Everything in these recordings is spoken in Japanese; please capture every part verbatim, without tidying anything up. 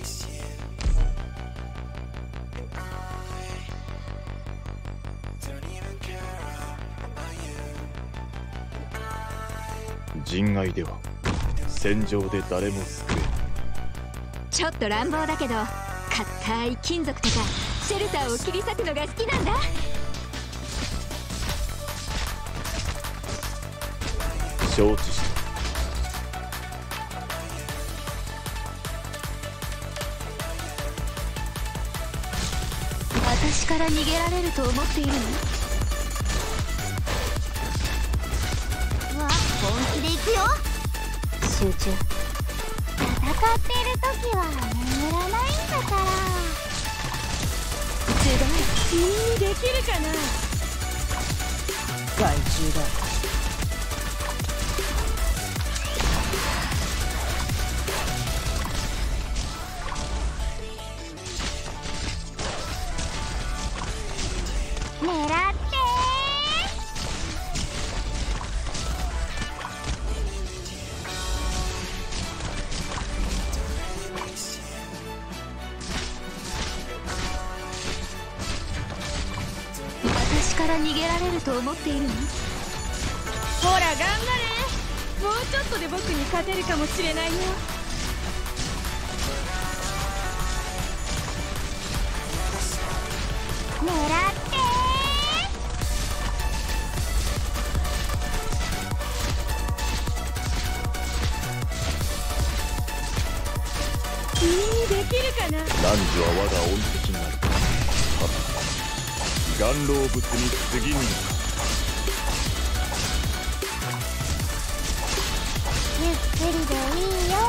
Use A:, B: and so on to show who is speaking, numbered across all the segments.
A: 人外では戦場で誰も救えない。
B: ちょっと乱暴だけど硬い金属とかシェルターを切り裂くのが好きなんだ。
A: 承知した。
B: 私から逃げられると思っているの？
C: うわ、本気で行くよ。
B: 集中。
C: 戦っている時は眠らないんだから。
B: すごい。君にできるかな？
D: 害虫だ。
C: 狙って
B: 私から逃げられると思っているの？ほら頑張れ。もうちょっとで僕に勝てるかもしれないよ。
C: 狙って
B: 君にできるかな？
A: 男女は我が恩敵なり。さて、岩老物に次ぐのか。
C: ゆっくりでいいよ。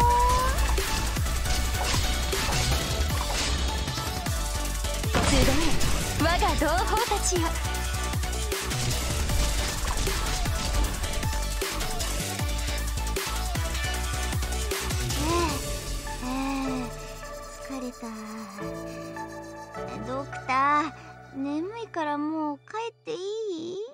B: すごい。我が同胞たちよ。
C: 疲れた。ドクター、眠いからもう帰っていい？